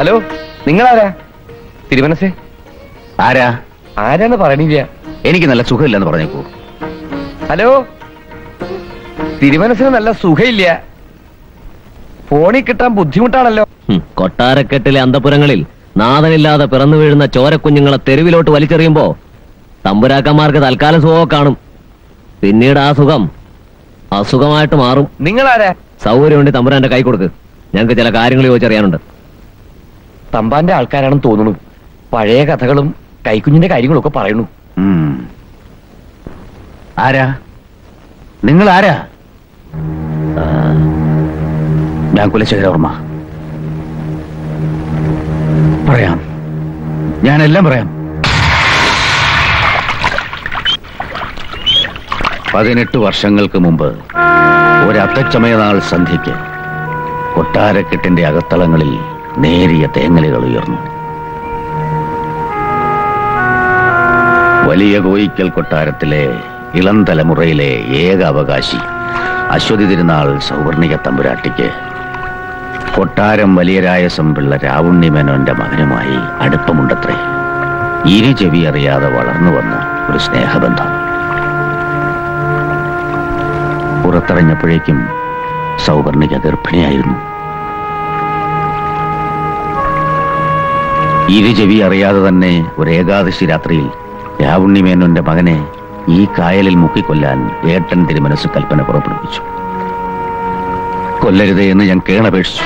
Hello, നിങ്ങളാരാ? തിരുമനസേ ആരാ? ആരാന്ന് പറയണില്ല. എനിക്ക് നല്ല സുഖമില്ലെന്ന് പറഞ്ഞേക്കൂ. ഹലോ, തിരുമനസിന് നല്ല സുഖമില്ല. ഫോണിൽ കിട്ടാൻ ബുദ്ധിമുട്ടാണല്ലോ. കൊട്ടാരക്കെട്ടിലെ അന്തപുരങ്ങളിൽ നാഥനില്ലാതെ പിറന്നു വീഴുന്ന ചോരക്കുഞ്ഞുങ്ങളെ തെരുവിലോട്ട് വലിച്ചെറിയുമ്പോ തമ്പുരാക്കന്മാർക്ക് തൽക്കാലം സുഖമൊക്കെ കാണും. പിന്നീട് ആ സുഖം അസുഖമായിട്ട് മാറും. നിങ്ങളാരാ? സൗകര്യമുണ്ട് തമ്പുരാന്റെ കൈ കൊടുക്ക്. ഞങ്ങൾക്ക് ചില കാര്യങ്ങൾ ചോദിച്ചറിയാനുണ്ട്. തമ്പാന്റെ ആൾക്കാരാണെന്ന് തോന്നുന്നു. പഴയ കഥകളും കൈക്കുഞ്ഞിന്റെ കാര്യങ്ങളൊക്കെ പറയണു. ആരാ നിങ്ങൾ? ആരാ? ഞാൻ കുലശേഖര വർമ്മ. പറയാം, ഞാനെല്ലാം പറയാം. 18 വർഷങ്ങൾക്ക് മുമ്പ് ഒരത്തച്ചമയനാൾ സന്ധ്യയ്ക്ക് കൊട്ടാരക്കെട്ടിന്റെ അകത്തളങ്ങളിൽ നേരിയ തേങ്ങലുകൾ ഉയർന്നു. വലിയകോയിക്കൽ കൊട്ടാരത്തിലെ ഇളം തലമുറയിലെ ഏക അവകാശി അശ്വതി തിരുനാൾ സൗവർണിക തമ്പുരാട്ടിക്ക് കൊട്ടാരം വലിയരായസം പിള്ള രാവുണ്ണിമേനോന്റെ മകനുമായി അടുപ്പമുണ്ടത്രേ. ഇരു ചെവി അറിയാതെ വളർന്നു വന്ന ഒരു സ്നേഹബന്ധം. പുറത്തിറങ്ങിയപ്പോഴേക്കും സൗവർണിക ഗർഭിണിയായിരുന്നു. ഇരു ചെവി അറിയാതെ തന്നെ ഒരു ഏകാദശി രാത്രിയിൽ രാവുണ്ണിമേനോന്റെ മകനെ ഈ കായലിൽ മുക്കിക്കൊല്ലാൻ ഏട്ടൻ തിരുമനസ് കൽപ്പന പുറപ്പെടുവിച്ചു. കൊല്ലരുതേ എന്ന് ഞാൻ കേണപേക്ഷിച്ചു.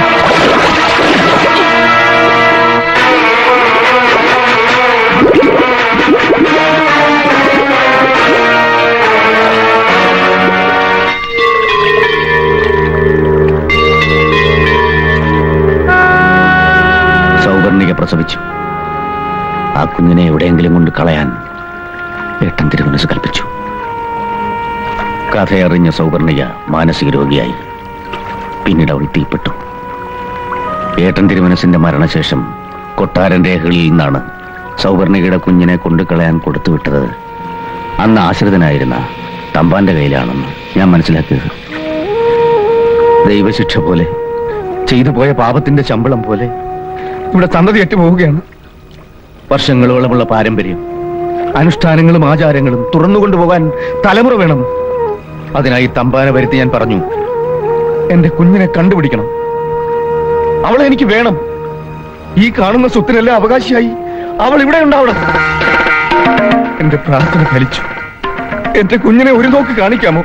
സൗവർണിക പ്രസവിച്ചു. ആ കുഞ്ഞിനെ എവിടെയെങ്കിലും കൊണ്ട് കളയാൻ ഏട്ടൻ തിരുമനസ് കൽപ്പിച്ചു. കഥയറിഞ്ഞ സൗവർണിക മാനസിക രോഗിയായി. പിന്നീട് അവൾ തീപ്പെട്ടു. ഏട്ടൻ തിരുമനസിന്റെ മരണശേഷം കൊട്ടാരൻ രേഖകളിൽ നിന്നാണ് സൗവർണികയുടെ കുഞ്ഞിനെ കൊണ്ടുകളയാൻ കൊടുത്തുവിട്ടത് അന്ന് ആശ്രിതനായിരുന്ന തമ്പാന്റെ കയ്യിലാണെന്ന് ഞാൻ മനസ്സിലാക്കിയത്. ദൈവശിക്ഷ പോലെ, ചെയ്തു പോയ പാപത്തിന്റെ ശമ്പളം പോലെ ഇവിടെ സന്തതി ഏറ്റുപോവുകയാണ്. വർഷങ്ങളോളമുള്ള പാരമ്പര്യം, അനുഷ്ഠാനങ്ങളും ആചാരങ്ങളും തുറന്നുകൊണ്ടുപോകാൻ തലമുറ വേണം. അതിനായി തമ്പാനെ വരുത്തി ഞാൻ പറഞ്ഞു, എന്റെ കുഞ്ഞിനെ കണ്ടുപിടിക്കണം, അവളെ എനിക്ക് വേണം. ഈ കാണുന്ന സ്വത്തിനെല്ലാം അവകാശിയായി അവൾ ഇവിടെ ഉണ്ടാവണം. എന്റെ പ്രാർത്ഥന ഫലിച്ചു. എന്റെ കുഞ്ഞിനെ ഒരു നോക്ക് കാണിക്കാമോ?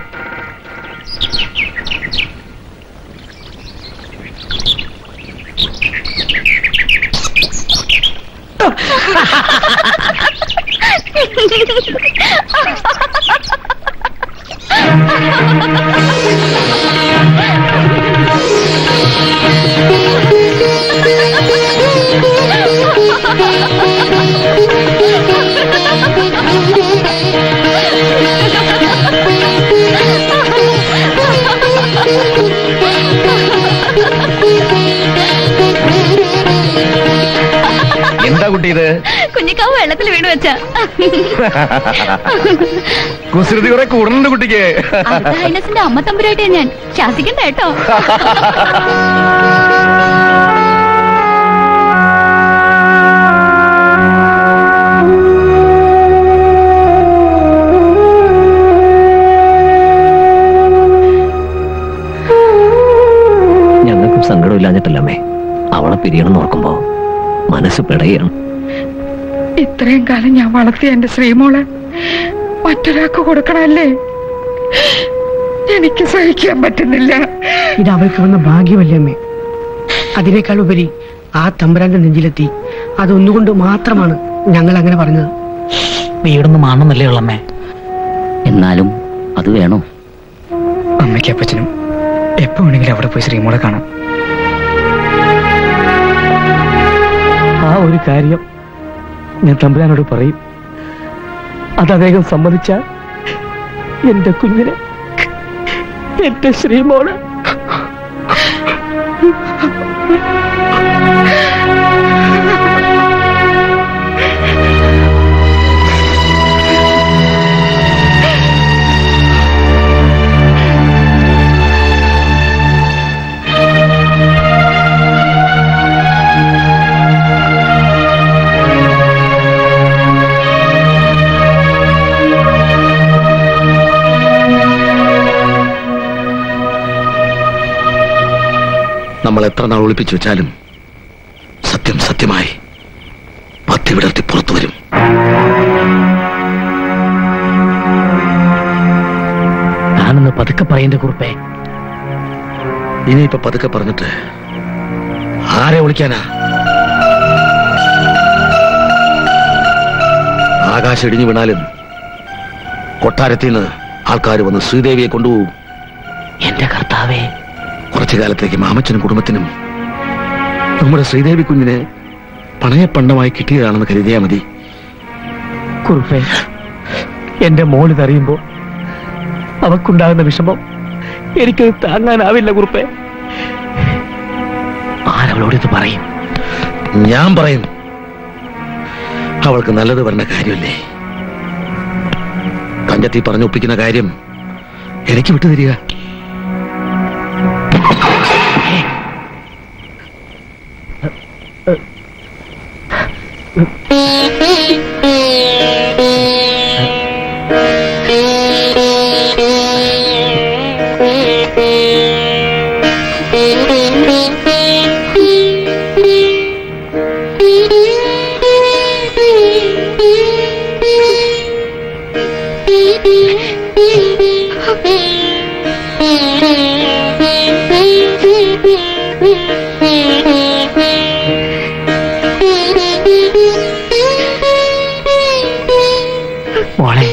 എന്താ കുട്ടി ഇത്? കുഞ്ഞിക്കാവ് വെള്ളത്തിൽ വീണ് വെച്ച കുസൃതി കുറെ കൂടുന്നുണ്ട് കുട്ടിക്ക്. ഹൈനസിന്റെ അമ്മ തമ്പുരായിട്ടേ ഞാൻ ശാസിക്കണ്ട കേട്ടോ. ഞങ്ങൾക്കും സങ്കടമില്ലാഞ്ഞിട്ടല്ലമ്മേ, അവളെ പിരിയണം ഓർക്കുമ്പോ മനസ്സ് പിടയാണ്. ഇത്രയും കാലം ഞാൻ വളർത്തിയ എന്റെ ശ്രീമോളെ മറ്റൊരാൾക്ക് കൊടുക്കണല്ലേ? എനിക്ക് സഹിക്കാൻ പറ്റുന്നില്ല. ഇത് അവൾക്ക് വന്ന ഭാഗ്യമല്ലേ അമ്മേ? അതിനേക്കാൾ ഉപരി ആ തമ്പുരാന്റെ നെഞ്ചിലെത്തി. അതൊന്നുകൊണ്ട് മാത്രമാണ് ഞങ്ങൾ അങ്ങനെ പറഞ്ഞത്. വീടൊന്നും ആണെന്നല്ലേ ഉള്ളമ്മേ? എന്നാലും അത് വേണോ? അമ്മയ്ക്ക് അപ്പച്ചനും എപ്പോ വേണമെങ്കിലും അവിടെ പോയി ശ്രീമോളെ കാണാം. ആ ഒരു കാര്യം ഞാൻ തമ്പുരാനോട് പറയും. അത് അദ്ദേഹം സമ്മതിച്ചാൽ എന്റെ കുഞ്ഞിനെ, എന്റെ ശ്രീമോള് നമ്മൾ എത്ര നാൾ ഒളിപ്പിച്ചു വെച്ചാലും സത്യം സത്യമായി പത്തി വിടർത്തി പുറത്തു വരും. ഞാനൊന്ന് പതുക്കെ പറയേണ്ട കുറുപ്പേ. ഇനിയിപ്പൊ പതുക്കെ പറഞ്ഞിട്ട് ആരെ വിളിക്കാനാ? ആകാശം ഇടിഞ്ഞു വീണാലും കൊട്ടാരത്തിൽ നിന്ന് ആൾക്കാർ വന്ന് ശ്രീദേവിയെ കൊണ്ടുപോകും. എന്റെ കർത്താവേ, കുറച്ചു കാലത്തേക്ക് മാമച്ചനും കുടുംബത്തിനും നമ്മുടെ ശ്രീദേവി കുഞ്ഞിനെ പണയപ്പണ്ടമായി കിട്ടിയതാണെന്ന് കരുതിയാ മതി. കുറുപ്പേ, എന്റെ മോളിതറിയുമ്പോ അവക്കുണ്ടാകുന്ന വിഷമം എനിക്കത് താങ്ങാനാവില്ല കുറുപ്പേ. ആരവളോടിത് പറയും? ഞാൻ പറയും. അവൾക്ക് നല്ലത് പറഞ്ഞ കാര്യമല്ലേ. കഞ്ചത്തി പറഞ്ഞൊപ്പിക്കുന്ന കാര്യം എനിക്ക് വിട്ടുതരിക. മോളെ,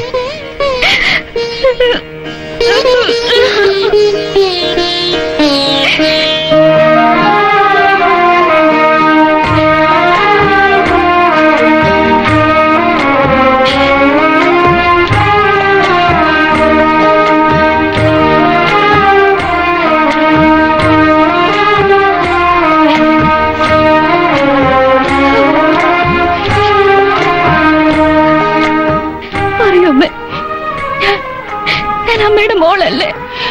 അമ്മയുടെ മോളല്ലേ?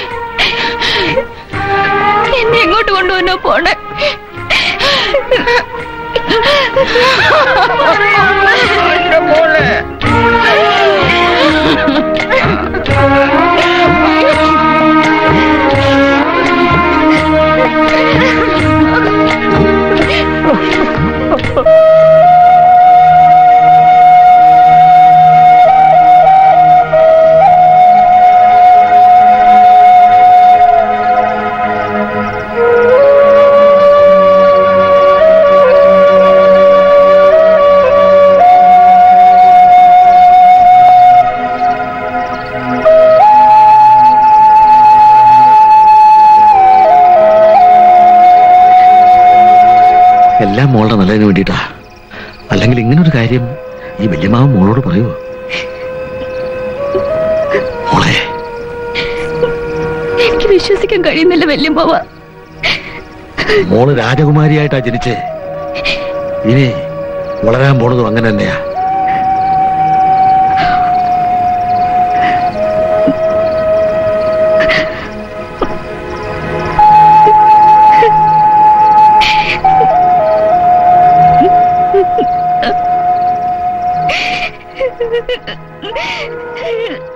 എന്നെ എങ്ങോട്ട് കൊണ്ടുവന്നോ പോണേ? മോളെ എല്ലാം മോളുടെ നല്ലതിന് വേണ്ടിയിട്ടാ. അല്ലെങ്കിൽ ഇങ്ങനൊരു കാര്യം ഈ വല്യമാവൻ മോളോട് പറയുമോ? മോളെ, എനിക്ക് വിശ്വസിക്കാൻ കഴിയുന്നില്ല വല്യമ്മാവ. മോള് രാജകുമാരിയായിട്ടാ ജനിച്ചേ. ഇനി വളരാൻ പോണതും അങ്ങനെ തന്നെയാ. Ha ha ha.